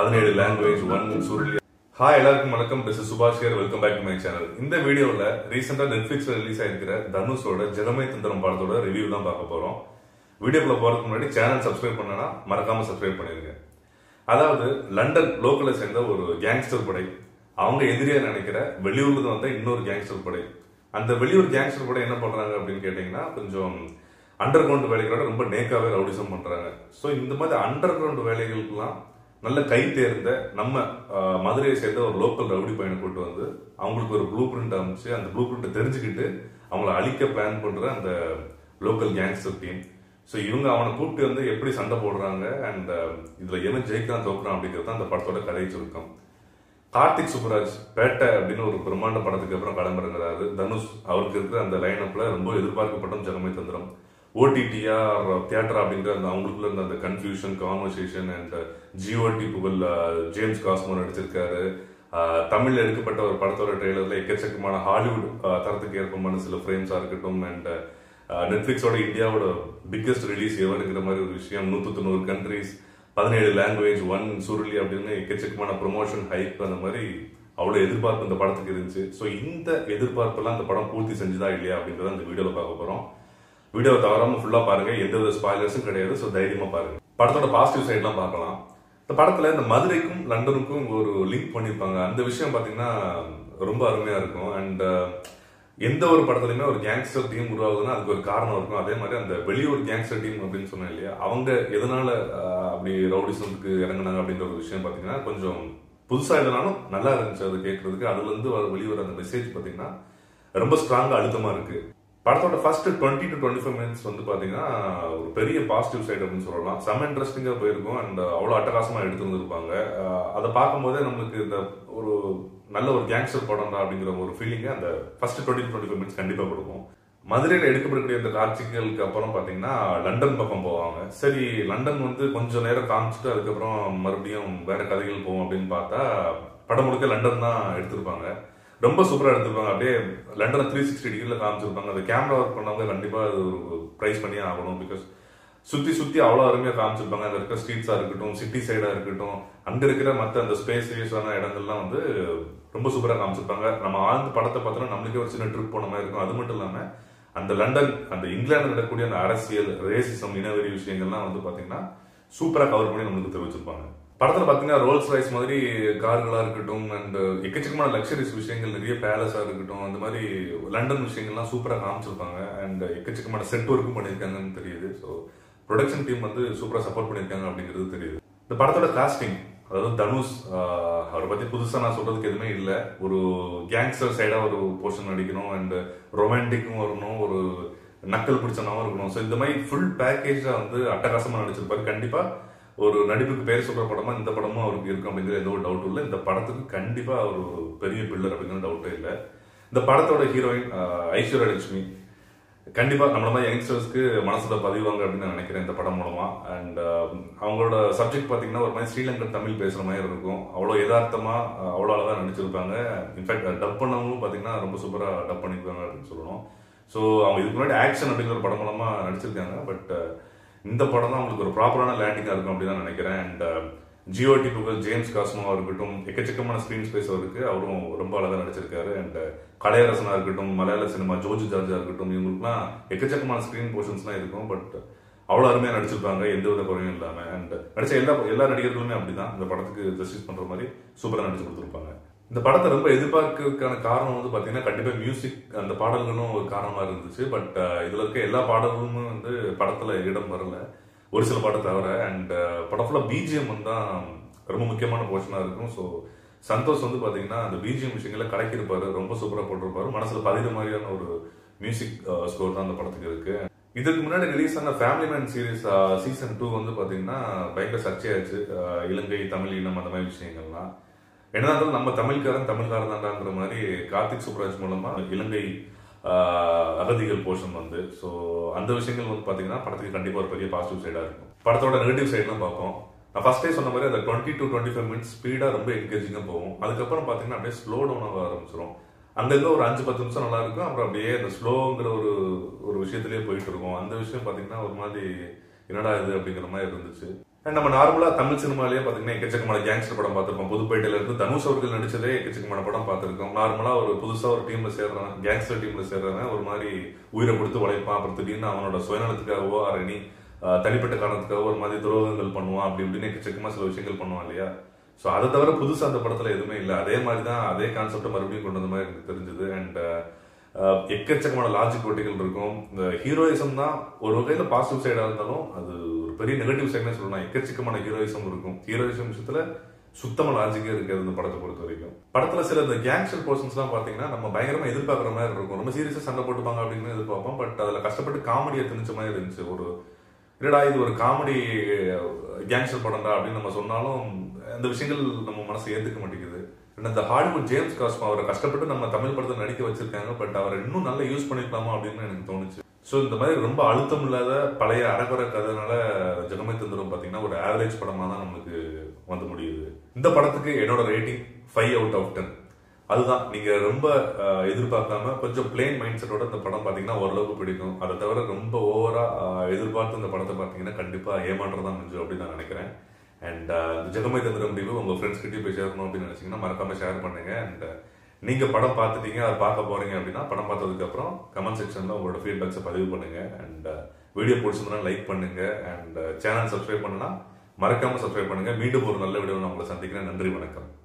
17 language, 1 Surya. Hi, எல்லாருக்கும் வணக்கம். This is Subhash here. Welcome back to my channel. இந்த வீடியோல ரீசெண்டா நெட்ஃபிளிக்ஸ்ல ரிலீஸ் ஆயிருக்கிற தனுஷோட ஜெகமே தந்திரம் படத்தோட ரிவ்யூ தான் பார்க்க போறோம். வீடியோக்குள்ள போறதுக்கு முன்னாடி சேனல் சப்ஸ்கிரைப் பண்ணனா மறக்காம சப்ஸ்கிரைப் பண்ணிருங்க. அதாவது லண்டன் லோக்கல்ல சேர்ந்த ஒரு கேங்ஸ்டர் படை, அவங்க எதிரியா நினைக்கிற வெளியூர்ல வந்த இன்னொரு கேங்ஸ்டர் படை. அந்த வெளியூர் கேங்ஸ்டர் படை என்ன பண்றாங்க அப்படின்னு கேட்டீங்கன்னா, கொஞ்சம் அண்டர் கிரவுண்ட் வேலைகளோட ரொம்ப நேக்காவே ரவுடிசம் பண்றாங்க. ஸோ இந்த மாதிரி அண்டர் கிரவுண்ட் வேலைகளுக்கெல்லாம் நல்ல கை தேர்ந்த நம்ம மதுரையை சேர்ந்த ஒரு லோக்கல் ரவுடி பையனை கூட்டு வந்து அவங்களுக்கு ஒரு ப்ளூ பிரிண்ட் அமைச்சு அந்த ப்ளூ பிரிண்ட்டை தெரிஞ்சுக்கிட்டு அவங்கள அழிக்க பிளான் பண்ற அந்த லோக்கல் கேங்ஸ்டர் டீம். ஸோ இவங்க அவனை கூப்பிட்டு வந்து எப்படி சண்டை போடுறாங்க அண்ட் இதுல எவன் ஜெயிக்கலாம் தோக்குறான் அப்படிங்கிறது தான் அந்த படத்தோட கதை சுருக்கம். கார்த்திக் சுப்புராஜ் பேட்டை அப்படின்னு ஒரு பிரம்மாண்ட படத்துக்கு அப்புறம் கிளம்புறாரு தனுஷ். அவருக்கு இருக்கிற அந்த லைன் அப்ல ரொம்ப எதிர்பார்க்கப்பட்ட ஜெகமே தந்திரம். ஓடிடியா தியேட்டர் அப்படிங்கிற அந்த அவங்களுக்குள்ள இருந்த அந்த கன்ஃபியூஷன் கான்வர்சேஷன் அண்ட் ஜிஓடி புகழ் ஜேம்ஸ் காஸ்மோ நடிச்சிருக்காரு. தமிழ்ல எடுக்கப்பட்ட ஒரு படத்தோட ட்ரெய்லர்ல எக்கச்சக்கமான ஹாலிவுட் தரத்துக்கு ஏற்பமான சில ஃப்ரேம்ஸா இருக்கட்டும் அண்ட் நெட்ஃபிளிக்ஸோட இந்தியாவோட பிக்கெஸ்ட் ரிலீஸ் எவருங்கிற மாதிரி ஒரு விஷயம், 190 கண்ட்ரிஸ், 17 language, 1 Surya அப்படின்னு எக்கச்சக்கமான ப்ரொமோஷன் ஹைப், அந்த மாதிரி அவ்வளவு எதிர்பார்ப்பு இந்த படத்துக்கு இருந்துச்சு. ஸோ இந்த எதிர்பார்ப்பெல்லாம் இந்த படம் பூர்த்தி செஞ்சுதா இல்லையா அப்படின்றத இந்த வீடியோல பார்க்க போறோம். வீடியோ தவறாம ஃபுல்லா பாருங்க, எந்த வித ஸ்பாயிலர்ஸும் கிடையாது. ஸோ தைரியமா பாருங்க. படத்தோட பாசிட்டிவ் சைட்லாம் பார்க்கலாம். இந்த படத்துல இந்த மதுரைக்கும் லண்டனுக்கும் ஒரு லிங்க் பண்ணிருப்பாங்க. அந்த விஷயம் பாத்தீங்கன்னா ரொம்ப அருமையா இருக்கும். அண்ட் எந்த ஒரு படத்துலயுமே ஒரு கேங்ஸ்டர் டீம் உருவாகுதுன்னா அதுக்கு ஒரு காரணம் இருக்கும். அதே மாதிரி அந்த வெளியூர் கேங்ஸ்டர் டீம் அப்படின்னு சொன்னேன் இல்லையா, அவங்க எதனால அப்படி ரவுடிசத்துக்கு இறங்குனாங்க அப்படின்ற ஒரு விஷயம் பாத்தீங்கன்னா கொஞ்சம் புதுசா இல்லைனாலும் நல்லா இருந்துச்சு அது கேட்கறதுக்கு. அதுல இருந்து வெளியூர் அந்த மெசேஜ் பாத்தீங்கன்னா ரொம்ப ஸ்ட்ராங்கா அழுத்தமா இருக்கு. படத்தோட ஃபர்ஸ்ட் 20 to 25 minutes வந்து பாத்தீங்கன்னா ஒரு பெரிய பாசிட்டிவ் சைடு அப்படின்னு சொல்லலாம். செம்ம இன்ட்ரெஸ்டிங்கா போயிருக்கும் அண்ட் அவ்வளவு அட்டகாசமா எடுத்து வந்திருப்பாங்க. அதை பார்க்கும்போதே நம்மளுக்கு இந்த ஒரு நல்ல ஒரு கேங்ஸ்டர் படம் தான் அப்படிங்கிற ஒரு ஃபீலிங் அந்த ஃபர்ஸ்ட் 20 to 25 minutes கண்டிப்பா கொடுக்கும். மதுரையில எடுக்கப்படக்கூடிய இந்த காட்சிகளுக்கு அப்புறம் பாத்தீங்கன்னா லண்டன் பக்கம் போவாங்க. சரி, லண்டன் வந்து கொஞ்சம் நேரம் காமிச்சிட்டு அதுக்கப்புறம் மறுபடியும் வேற கதைகள் போவோம் அப்படின்னு பார்த்தா படம் முழுக்க லண்டன் தான் எடுத்திருப்பாங்க. ரொம்ப சூப்பரா எடுத்திருப்பாங்க. அப்படியே லண்டனை 360 டிகிரில காமிச்சிருப்பாங்க. அந்த கேமரா ஒர்க் பண்ணவங்க கண்டிப்பா அது ஒரு பிரைஸ் பண்ணியே ஆகணும். பிகாஸ் சுத்தி சுத்தி அவ்வளவு அருமையா காமிச்சிருப்பாங்க. அங்க இருக்க ஸ்ட்ரீட்ஸா இருக்கட்டும், சிட்டி சைடா இருக்கட்டும், அங்க இருக்கிற மத்த அந்த ஸ்பேசியஸான இடங்கள்லாம் வந்து ரொம்ப சூப்பரா காமிச்சிருப்பாங்க. நம்ம ஆழ்ந்த படத்தை பார்த்தோம்னா நம்மளுக்கே ஒரு சின்ன ட்ரிப் போன மாதிரி இருக்கும். அது மட்டும் இல்லாம அந்த லண்டன், அந்த இங்கிலாந்து நடக்கக்கூடிய அந்த அரசியல், ரேசிசம், இனவெறி விஷயங்கள்லாம் வந்து பாத்தீங்கன்னா சூப்பரா கவர் பண்ணி நம்மளுக்கு தெரிவிச்சிருப்பாங்க. படத்துல பாத்தீங்கன்னா ரோல்ஸ் ராய்ஸ் மாதிரி கார்களா இருக்கட்டும் அண்ட் எக்கச்சக்கமான லக்ஸரிஸ் விஷயங்கள், நிறைய பேலஸா இருக்கட்டும், அந்த மாதிரி லண்டன் விஷயங்கள்லாம் சூப்பரா காமிச்சிருப்பாங்க. அண்ட் எக்கச்சக்கமான செட் ஒர்க்கும் பண்ணிருக்காங்கன்னு தெரியுது. ஸோ ப்ரொடக்ஷன் டீம் வந்து சூப்பரா சப்போர்ட் பண்ணிருக்காங்க அப்படிங்கிறது தெரியுது. இந்த படத்தோட காஸ்டிங், அதாவது தனுஷ், அவரை பத்தி புதுசா நான் சொல்றதுக்கு எதுவுமே இல்லை. ஒரு கேங்ஸ்டர் சைடா ஒரு போர்ஷன் நடிக்கணும் அண்ட் ரொமான்டிக்கும் வரணும், ஒரு நக்கல் பிடிச்சனாவும் இருக்கணும். ஸோ இந்த மாதிரி ஃபுல் பேக்கேஜா வந்து அட்டகாசமா நடிச்சிருப்பாரு. கண்டிப்பா ஒரு நடிப்புக்கு பேர் சொல்ற படமா இந்த படமும் அவருக்கு இருக்கும் அப்படிங்கிற எந்த ஒரு டவுட்டும் இல்லை. இந்த படத்துக்கு கண்டிப்பா ஒரு பெரிய பில்லர் அப்படிங்கிற டவுட்டே இல்லை. இந்த படத்தோட ஹீரோயின் ஐஸ்வர்யா லட்சுமி கண்டிப்பா நம்மள மாதிரி யங்ஸ்டர்ஸ்க்கு மனசுல பதிவாங்க அப்படின்னு நான் நினைக்கிறேன் இந்த படம் மூலமா. அண்ட் அவங்களோட சப்ஜெக்ட் பாத்தீங்கன்னா ஒரு மாதிரி ஸ்ரீலங்கன் தமிழ் பேசுற மாதிரி இருக்கும். அவ்வளவு யதார்த்தமா அவ்வளவு அழகா நடிச்சிருப்பாங்க. இன்ஃபேக்ட் டப் பண்ணவங்களும் பாத்தீங்கன்னா ரொம்ப சூப்பரா டப் பண்ணிருக்காங்க அப்படின்னு சொல்லணும். ஸோ அவங்க இதுக்கு முன்னாடி ஆக்ஷன் அப்படிங்கிற ஒரு படம் மூலமா நடிச்சிருக்காங்க. பட் இந்த படம் தான் அவங்களுக்கு ஒரு ப்ராப்பரான லேண்டிங்கா இருக்கும் அப்படின்னு நான் நினைக்கிறேன். அண்ட் ஜிஓடி புகழ் ஜேம்ஸ் காஸ்மோவா இருக்கட்டும், எக்கச்சக்கமான ஸ்கிரீன் ஸ்பேஸ் இருக்கு, அவரும் ரொம்ப அழகா நடிச்சிருக்காரு. அண்ட் கலையரசனா இருக்கட்டும், மலையாள சினிமா ஜோஜு ஜார்ஜா இருக்கட்டும், இவங்களுக்குலாம் எக்கச்சக்கமான ஸ்கிரீன் போர்ஷன்ஸ்லாம் இருக்கும். பட் அவ்வளவு அருமையா நடிச்சிருப்பாங்க, எந்த வித குறையும் இல்லாம. அண்ட் நடிச்ச எல்லா நடிகர்களுமே அப்படிதான் இந்த படத்துக்கு ஜஸ்டிஸ் பண்ற மாதிரி சூப்பரா நடிச்சு கொடுத்துருப்பாங்க. இந்த படத்தை ரொம்ப எதிர்பார்க்கறதுக்கான காரணம் வந்து பாத்தீங்கன்னா கண்டிப்பா மியூசிக், அந்த பாடல்களும் ஒரு காரணமா இருந்துச்சு. பட் இதுல இருக்க எல்லா பாடல்களும் வந்து படத்துல இடம் வரல, ஒரு சில பாட்டை தவிர. அண்ட் படம் ஃபுல்லா பிஜிஎம் தான் ரொம்ப முக்கியமான போர்ஷனா இருக்கும். ஸோ சந்தோஷ் வந்து பாத்தீங்கன்னா அந்த பிஜிஎம் விஷயங்களை கலக்கிருப்பாரு, ரொம்ப சூப்பரா போட்டிருப்பாரு. மனசுல பதிகிற மாதிரியான ஒரு மியூசிக் ஸ்கோர் தான் அந்த படத்துக்கு இருக்கு. இதுக்கு முன்னாடி ரிலீஸ் ஆன ஃபேமிலி மேன் சீரிஸ் சீசன் 2 வந்து பாத்தீங்கன்னா பயங்கர சர்ச்சையாச்சு. இலங்கை தமிழ் இனம் அந்த மாதிரி விஷயங்கள்லாம் என்னதான் இருந்தாலும் நம்ம தமிழ்காரன் தாண்டாங்கிற மாதிரி கார்த்திக் சுப்ராஜ் மூலமா இலங்கை அகதிகள் போர்ஷன் வந்து, ஸோ அந்த விஷயங்கள் வந்து பாத்தீங்கன்னா படத்துக்கு கண்டிப்பா ஒரு பெரிய பாசிட்டிவ் சைடா இருக்கும். படத்தோட நெகட்டிவ் சைட்லாம் பார்ப்போம். நான் ஃபர்ஸ்டே சொன்ன மாதிரி அந்த 20 to 25 minutes ஸ்பீடா ரொம்ப என்கேஜிங்கா போகும். அதுக்கப்புறம் பாத்தீங்கன்னா அப்படியே ஸ்லோ டவுன் ஆக ஆரம்பிச்சிடும். அங்கிருந்து ஒரு 5-10 நிமிஷம் நல்லா இருக்கும், அப்புறம் அப்படியே அந்த ஸ்லோங்கிற ஒரு விஷயத்திலேயே போயிட்டு இருக்கும். அந்த விஷயம் பாத்தீங்கன்னா ஒரு மாதிரி என்னடா இது அப்படிங்கிற மாதிரி இருந்துச்சு. அண்ட் நம்ம நார்மலா தமிழ் சினிமாலேயே பாத்தீங்கன்னா எக்கச்சக்கமான கேங்ஸ்டர் படம் பார்த்திருப்போம். புதுப்பேட்டையில இருந்து தனுஷ் அவர்கள் நடிச்சதே எக்கச்சக்கமான படம் பார்த்திருக்கோம். நார்மலா ஒரு புதுசா ஒரு டீம்ல சேர்றான், கேங்ஸ்டர் டீம்ல சேர்றவன் ஒரு மாதிரி உயிரை கொடுத்து உழைப்பான். அப்புறம் திடீர்னு அவனோட சுயநலத்துக்காகவோ அரணி தனிப்பட்ட காரணத்துக்காக ஒரு மாதிரி துரோகங்கள் பண்ணுவான். அப்படி இப்படின்னு எக்கச்சக்கமா சில விஷயங்கள் பண்ணுவான் இல்லையா. சோ அதை தவிர புதுசா அந்த படத்துல எதுவுமே இல்லை. அதே மாதிரிதான் அதே கான்செப்ட் மறுபடியும் கொண்டு வந்த மாதிரி எனக்கு தெரிஞ்சது. அண்ட் எக்கச்சக்கமான லாஜிக் போட்டிகள் இருக்கும். இந்த ஹீரோயிசம் தான் ஒரு வகையில பாசிட்டிவ் சைடா இருந்தாலும் அது ஒரு பெரிய நெகட்டிவ் சைடுன்னு சொல்லலாம். எக்கச்சக்கமான ஹீரோயிசம் இருக்கும். ஹீரோயிசம் விஷயத்துல சுத்தமா லாஜிக்கே இருக்காது இந்த படத்தை பொறுத்த வரைக்கும். படத்துல சில இந்த கேங்ஸ்டர் பர்சன்ஸ் எல்லாம் பாத்தீங்கன்னா நம்ம பயங்கரமா எதிர்பார்க்குற மாதிரி இருக்கும். ரொம்ப சீரியஸா சண்டை போட்டுப்பாங்க அப்படின்னு எதிர்பார்ப்போம். பட் அதுல கஷ்டப்பட்டு காமெடியை திணிச்ச மாதிரி இருந்துச்சு. ஒரு இல்லடா இது ஒரு காமெடி கேங்ஸ்டர் படம்டா அப்படின்னு நம்ம சொன்னாலும் அந்த விஷயங்கள் நம்ம மனசு ஏத்துக்க மாட்டேங்குது. இந்த ஹாலிவுட் ஜேம்ஸ் காஸ்மா அவரை கஷ்டப்பட்டு நம்ம தமிழ் படத்தை நடிக்க வச்சிருக்காங்க. பட் அவரை இன்னும் நல்லா யூஸ் பண்ணிக்கலாமா அப்படின்னு எனக்கு தோணுச்சு. ஸோ இந்த மாதிரி ரொம்ப அழுத்தம் இல்லாத பழைய அரைக்குறை கதைனால ஜெகமே தந்திரம் பார்த்தீங்கன்னா ஒரு ஆவரேஜ் படமா தான் நம்மளுக்கு வந்து முடியுது. இந்த படத்துக்கு என்னோட ரேட்டிங் 5/10. அதுதான் நீங்க ரொம்ப எதிர்பார்க்காம கொஞ்சம் பிளேன் மைண்ட் செட்டோட இந்த படம் பாத்தீங்கன்னா ஓரளவுக்கு பிடிக்கும். அதை தவிர ரொம்ப ஓவரா எதிர்பார்த்து இந்த படத்தை பாத்தீங்கன்னா கண்டிப்பா ஏமாற்றதான் முடிஞ்சு அப்படின்னு நான் நினைக்கிறேன். அண்ட் ஜெகமே தந்திரம் முடிவு உங்க ஃப்ரெண்ட்ஸ் கிட்டே போய் ஷேர் பண்ணணும் அப்படின்னு நினைச்சீங்கன்னா மறக்காம ஷேர் பண்ணுங்க. அண்ட் நீங்க படம் பார்த்துட்டீங்க, அதை பார்க்க போறீங்க அப்படின்னா படம் பார்த்ததுக்கு அப்புறம் கமெண்ட் செக்ஷன்ல உங்களோட ஃபீட்பேக்ஸை பதிவு பண்ணுங்க. அண்ட் வீடியோ பிடிச்சிருந்தா லைக் பண்ணுங்க. அண்ட் சேனல் சப்ஸ்கிரைப் பண்ணா மறக்காம சப்ஸ்கிரைப் பண்ணுங்க. மீண்டும் ஒரு நல்ல வீடியோ நான் உங்களை சந்திக்கிறேன். நன்றி, வணக்கம்.